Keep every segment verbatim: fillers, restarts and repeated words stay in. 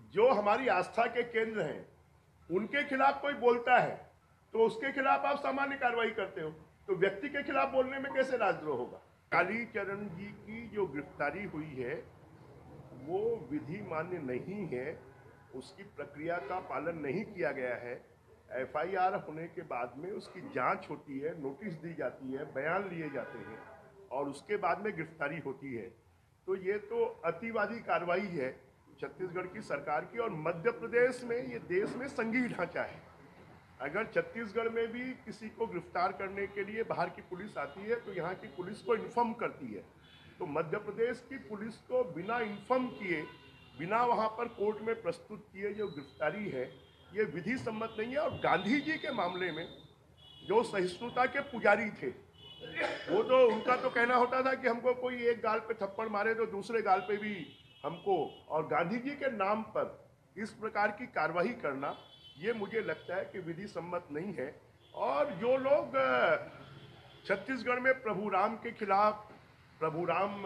जो हमारी आस्था के केंद्र हैं उनके खिलाफ कोई बोलता है तो उसके खिलाफ आप सामान्य कार्रवाई करते हो, तो व्यक्ति के खिलाफ बोलने में कैसे राजद्रोह होगा। कालीचरण जी की जो गिरफ्तारी हुई है वो विधि मान्य नहीं है, उसकी प्रक्रिया का पालन नहीं किया गया है। एफ आई आर होने के बाद में उसकी जांच होती है, नोटिस दी जाती है, बयान लिए जाते हैं और उसके बाद में गिरफ्तारी होती है। तो ये तो अतिवादी कार्रवाई है छत्तीसगढ़ की सरकार की। और मध्य प्रदेश में ये देश में संघीय ढांचा है। अगर छत्तीसगढ़ में भी किसी को गिरफ्तार करने के लिए बाहर की पुलिस आती है तो यहाँ की पुलिस को इन्फॉर्म करती है। तो मध्य प्रदेश की पुलिस को बिना इन्फॉर्म किए, बिना वहाँ पर कोर्ट में प्रस्तुत किए जो गिरफ्तारी है ये विधि सम्मत नहीं है। और गांधी जी के मामले में जो सहिष्णुता के पुजारी थे वो तो उनका तो कहना होता था कि हमको कोई एक गाल पे थप्पड़ मारे तो दूसरे गाल पे भी हमको, और गांधी जी के नाम पर इस प्रकार की कार्रवाई करना ये मुझे लगता है कि विधि सम्मत नहीं है। और जो लोग छत्तीसगढ़ में प्रभु राम के खिलाफ, प्रभु राम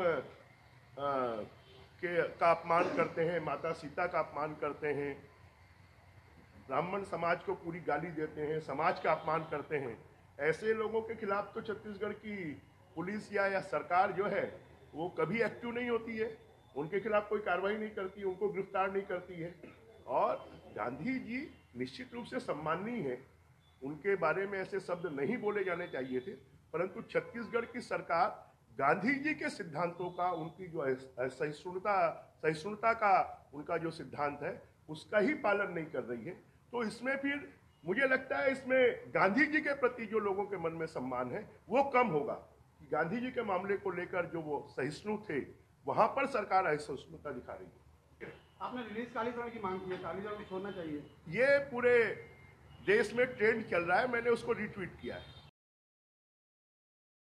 के का अपमान करते हैं, माता सीता का अपमान करते हैं, ब्राह्मण समाज को पूरी गाली देते हैं, समाज का अपमान करते हैं, ऐसे लोगों के खिलाफ तो छत्तीसगढ़ की पुलिस या या सरकार जो है वो कभी एक्टिव नहीं होती है, उनके खिलाफ कोई कार्रवाई नहीं करती, उनको गिरफ्तार नहीं करती है। और गांधी जी निश्चित रूप से सम्माननीय है, उनके बारे में ऐसे शब्द नहीं बोले जाने चाहिए थे, परंतु छत्तीसगढ़ की सरकार गांधी जी के सिद्धांतों का, उनकी जो सहिष्णुता सहिष्णुता का उनका जो सिद्धांत है उसका ही पालन नहीं कर रही है। तो इसमें फिर मुझे लगता है इसमें गांधी जी के प्रति जो लोगों के मन में सम्मान है वो कम होगा। कि गांधी जी के मामले को लेकर जो वो सहिष्णु थे वहां पर सरकार असहिष्णुता दिखा रही है। आपने रिलीज कालीचरण की मांग की है, कालीचरण को छोड़ना चाहिए, ये पूरे देश में ट्रेंड चल रहा है, मैंने उसको रिट्वीट किया है।